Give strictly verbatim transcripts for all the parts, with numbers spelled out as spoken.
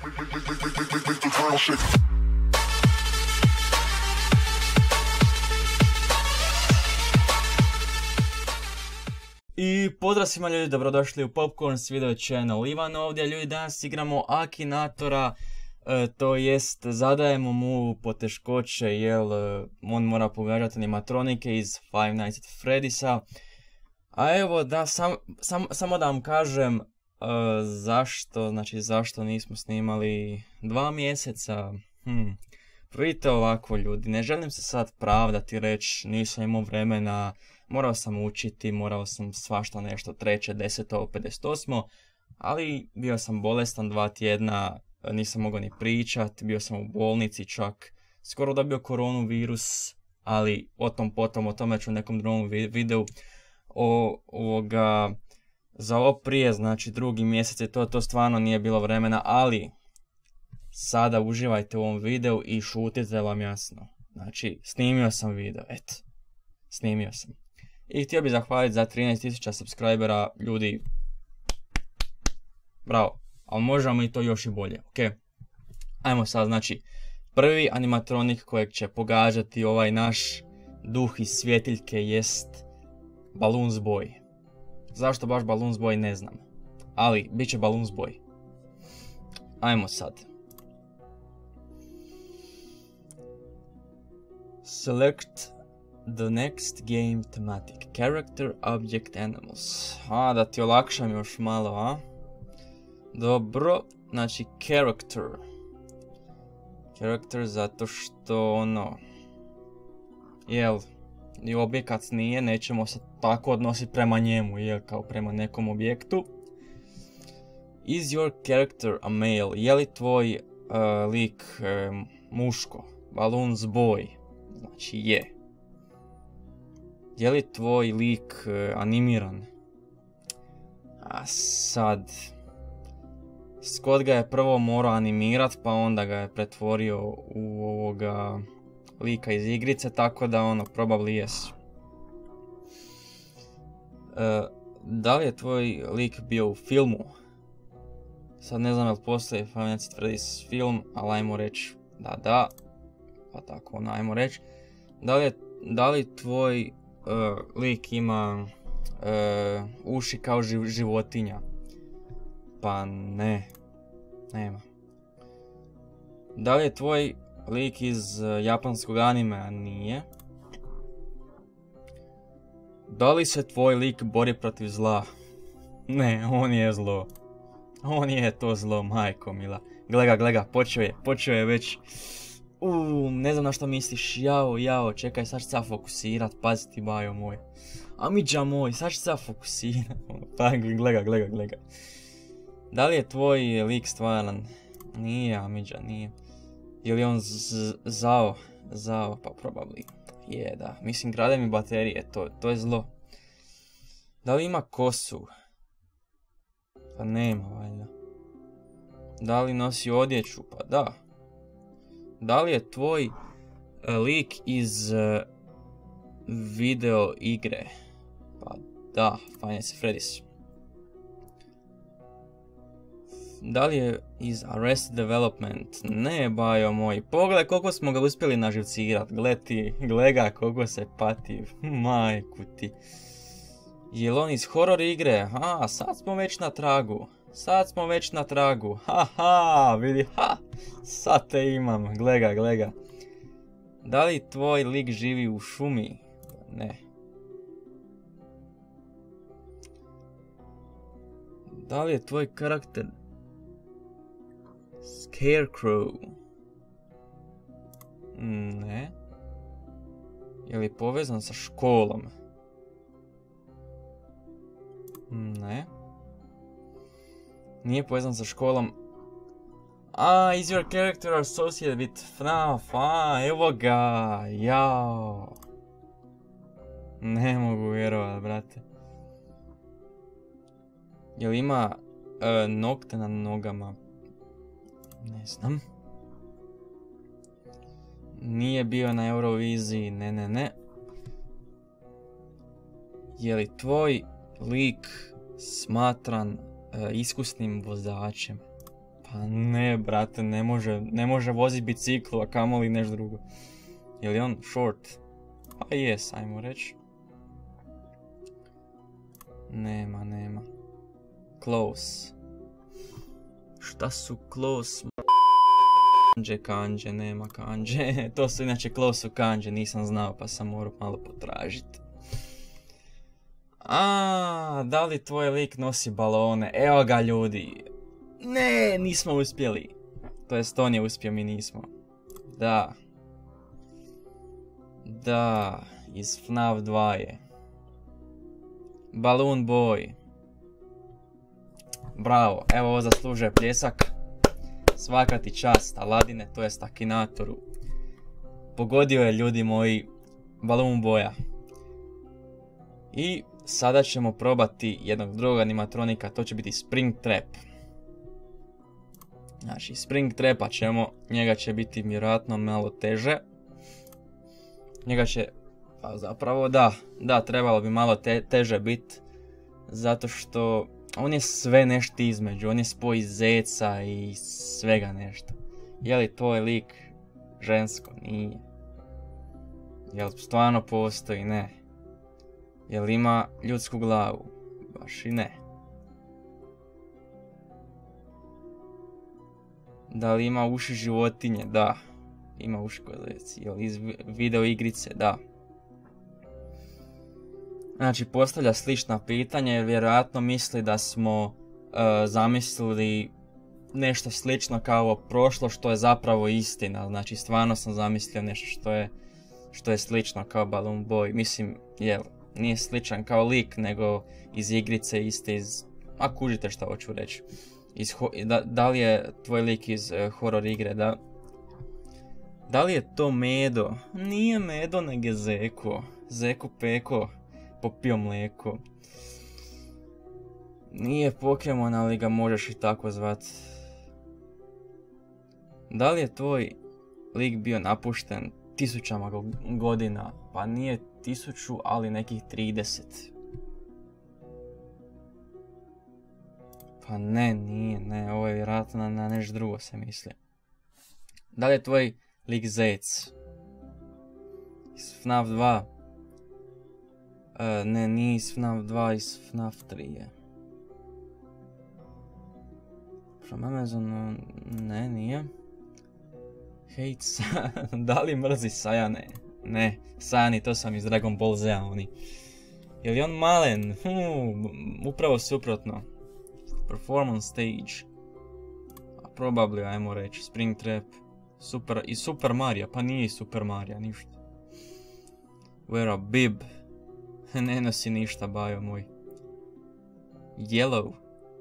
I pozdrav svima ljudi, dobrodošli u Popcorns Video Channel. Ivan ovdje, ljudi, danas igramo Akinatora, e, to jest zadajemo mu poteškoće, jel on mora pogađati animatronike iz Five Nights at Freddy'sa. A evo da, sam, sam, samo da vam kažem e, zašto, znači zašto nismo snimali dva mjeseca. Hm. Vidite ovako ljudi, ne želim se sad pravdati, reći nisam imao vremena. Morao sam učiti, morao sam svašta nešto, treće, deseto, pedeset osmo, ali bio sam bolestan dva tjedna, nisam mogao ni pričat, bio sam u bolnici čak, skoro dobio koronavirus, ali o tom potom, o tome ću u nekom drugom videu. O, ovoga, za ovo prije, znači drugi mjesec je to, to stvarno nije bilo vremena, ali sada uživajte u ovom videu i šutite vam jasno. Znači, snimio sam video, eto, snimio sam. I htio bih zahvaliti za trinaest tisuća subscribera, ljudi, bravo, ali možemo i to još i bolje, ok? Ajmo sad, znači, prvi animatronik kojeg će pogađati ovaj naš duh iz svjetiljke jest Balloons Boy. Zašto baš Balloons Boy ne znam, ali bit će Balloons Boy. Ajmo sad. Select the next game thematic. Character, object, animals. A, da ti olakšam još malo, a? Dobro, znači character. Character zato što ono... Jel, i objekat nije, nećemo se tako odnositi prema njemu, jel, kao prema nekom objektu. Is your character a male? Je li tvoj uh, lik uh, muško? Balloons Boy. Znači je. Je li tvoj lik uh, animiran? A sad... Scott ga je prvo morao animirat, pa onda ga je pretvorio u ovoga lika iz igrice, tako da ono, probably yes. Uh, da li je tvoj lik bio u filmu? Sad ne znam jel postoji Five Nights at Freddy's film, ali ajmo reći da da. Pa tako ono, ajmo reći. Da li, je, da li tvoj uh, lik ima uh, uši kao živ, životinja? Pa ne. Nema. Da li je tvoj lik iz uh, japanskog anime? Nije. Da li se tvoj lik bori protiv zla? Ne, on je zlo. On je to zlo, majko mila. Glega, glega, počeo je, počeo je već. Uuu, ne znam na što misliš, jao, jao, čekaj, sad ću se fokusirat, pazi ti bajo moj. Amidža moj, sad ću se fokusirat, pa glega, glega, glega. Da li je tvoj lik stvaran? Nije, Amidža, nije. Ili on zao, zao, pa probably. Je, da, mislim, grade mi baterije, to, to je zlo. Da li ima kosu? Pa nema, valjda. Da li nosi odjeću? Pa da. Da li je tvoj uh, lik iz uh, video igre? Pa da, Five Nights at Freddy's. Da li je iz Arrested Development? Ne, bajo moj. Pogledaj koliko smo ga uspjeli naživcirat. Gle ti, glega koliko se pati. Majku ti. Je li on iz horror igre? A, sad smo već na tragu. Sad smo već na tragu. Haha, vidi, ha. Sad te imam. Glega, glega. Da li tvoj lik živi u šumi? Ne. Da li je tvoj karakter Scarecrow? Ne. Je li povezan sa školom? Ne. Nije povezan sa školom. A, is your character associated with F NAF? A, evo ga, jao. Ne mogu vjerovat, brate. Jel ima uh, nokte na nogama? Ne znam. Nije bio na Euroviziji, ne, ne, ne. Je li tvoj lik smatran uh, iskusnim vozačem? Pa ne, ne brate, ne može, ne može voziti biciklu, a kamoli nešto drugo. Je li on short? Pa jes, ajmo reći. Nema, nema. Close. Šta su close? Kanđe, kanđe, nema kanđe. To su inače close su kanđe, nisam znao pa sam morao malo potražiti. A, da li tvoj lik nosi balone? Evo ga ljudi. Ne, nismo uspjeli. To jest on je uspio, mi nismo. Da. Da, iz F N A F dva je. Balloon Boy. Bravo, evo ovo zaslužuje pljesak. Svaka ti čast, Aladine, to jest Akinatoru. Pogodio je, ljudi moji, Balloon Boya. I sada ćemo probati jednog drugog animatronika, to će biti Springtrap. Znači, Springtrapa ćemo, njega će biti vjerojatno malo teže. Njega će, pa zapravo da, da, trebalo bi malo te, teže biti. Zato što on je sve nešto između, on je spoj zeca i svega nešto. Je li tvoj lik žensko? Nije. Jel stvarno postoji? Ne. Jel ima ljudsku glavu? Baš i ne. Da li ima uši životinje? Da. Ima uši ko zec. Jel iz video igrice? Da. Znači, postavlja slična pitanja jer vjerojatno misli da smo uh, zamislili nešto slično kao prošlo što je zapravo istina. Znači, stvarno sam zamislio nešto što je, što je slično kao Balloon Boy. Mislim, jel, nije sličan kao lik, nego iz igrice iste iz... A kužite šta hoću reći. Iz ho... da, da li je tvoj lik iz uh, horror igre, da? Da li je to Medo? Nije Medo, nego je Zeko. Zeko Peko. Popio mlijeko. Nije Pokemon, ali ga možeš i tako zvat. Da li je tvoj lik bio napušten tisućama godina? Pa nije tisuću, ali nekih trideset. Pa ne, nije, ne, ovo je vjerojatno na, na nešto drugo se misli. Da li je tvoj lik zec? Iz F N A F dva? Uh, ne, nije iz F N A F dva, iz F N A F tri je. From Amazonu, ne, nije. Hates, da li mrzi Sajane? Ne, Sajani, to sam iz Dragon Ball Z-a, oni. Je li on malen? Hmm, upravo suprotno. Performance stage. A probably, ajmo reći, Springtrap. Super, i Super Mario, pa nije i Super Mario, ništa. Wear a bib. Ne nosi ništa, bajo moj. Yellow.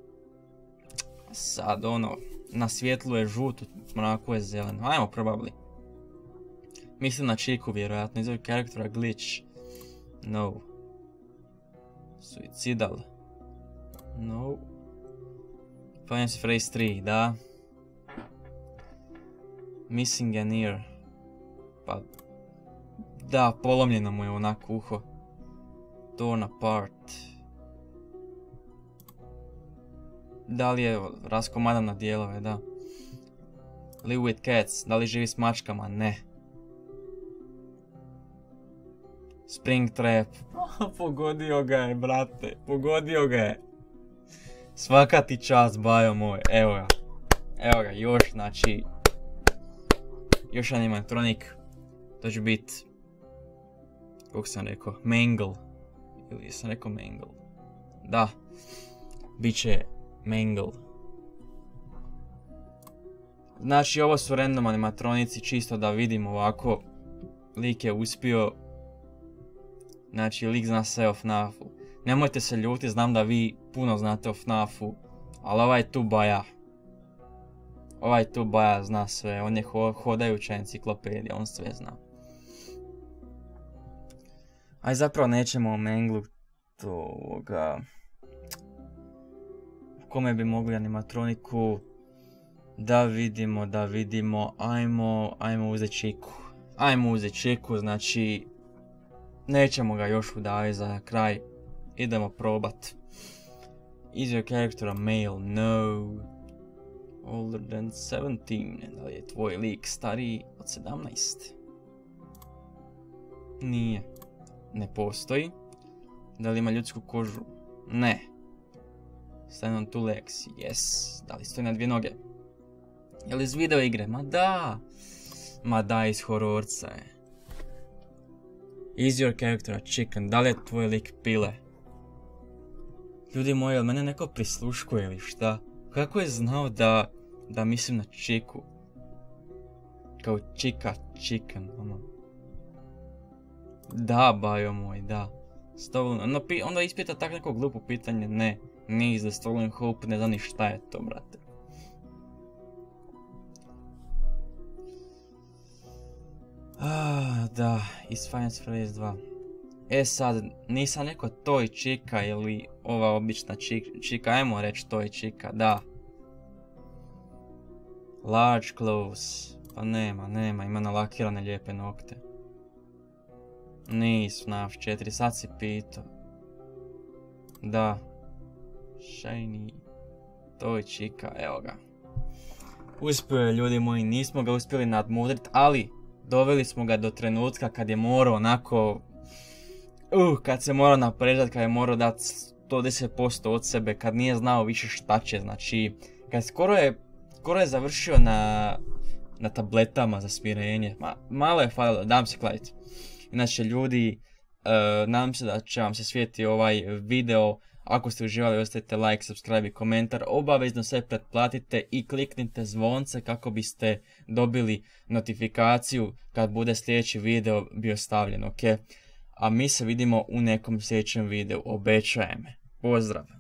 Sad ono, na svjetlu je žut, u mraku je zeleno. Ajmo, probably. Mislim na čiku, vjerojatno. Izvoj karaktera glitch. No. Suicidal. No. Final Phrase tri, da. Missing an ear. Pa... Da, polomljeno mu je onako uho. Torn apart. Da li je raskomadan na dijelove, da. Live with cats, da li živi s mačkama, ne. Springtrap. Pogodio ga je, brate, pogodio ga je. Svaka ti čast, bajo moj, evo ga. Evo ga, još, znači... Još animatronik. To će biti... Kako sam rekao, Mangle. Ili sam rekao Mangle. Da. Biće Mangle. Znači ovo su random animatronici, čisto da vidimo ovako. Lik je uspio. Znači lik zna sve o F N A F-u. Nemojte se ljuti, znam da vi puno znate o F N A F-u. Ali ovaj tu baja. Ovaj tu baja zna sve, on je ho hodajuća enciklopedija, on sve zna. Aj zapravo nećemo o Manglu toga... Kome bi mogli animatroniku da vidimo, da vidimo, ajmo, ajmo uzeti Čiku. Ajmo uzeti Čiku, znači nećemo ga još udaviti za kraj, idemo probat. Is your character a male? No. older than seventeen. Da li je tvoj lik stariji od sedamnaest? Nije. Ne postoji. Da li ima ljudsku kožu? Ne. Stand on two legs? Yes. Da li stoji na dvije noge? Je li iz video igre? Ma da. Ma da, iz hororca je. Is your character a chicken? Da li je tvoj lik pile? Ljudi moji, jel mene neko prisluškuje ili šta? Kako je znao da, da mislim na čiku? Kao čika, chicken, ono. Da, bajo moj, da. Stolen, onda, onda ispita tak neko glupo pitanje, ne. Nije iz The Stolen Hope, ne znam ni šta je to, brate. Ah, da, iz Finance Phrase dva. E sad, nisam neko toj čika ili ova obična čika, ajmo reći toj čika, da. Large clothes, pa nema, nema, ima nalakirane lijepe nokte. Nis, F N A F četiri, sad si pito. Da. Shiny, toj čika, evo ga. Uspio je, ljudi moji, nismo ga uspjeli nadmudrit, ali doveli smo ga do trenutka kad je morao onako... Uh, kad se morao naprežat, kad je morao dati sto deset posto od sebe, kad nije znao više šta će, znači... Kad skoro je, skoro je završio na, na tabletama za smirenje, Ma, malo je falilo, dam se kladiti. Inače ljudi, uh, nadam se da će vam se svijetiti ovaj video. Ako ste uživali, ostavite like, subscribe i komentar. Obavezno sve pretplatite i kliknite zvonce kako biste dobili notifikaciju kad bude sljedeći video bio stavljen, ok? A mi se vidimo u nekom sljedećem videu, obećajem. Pozdrav!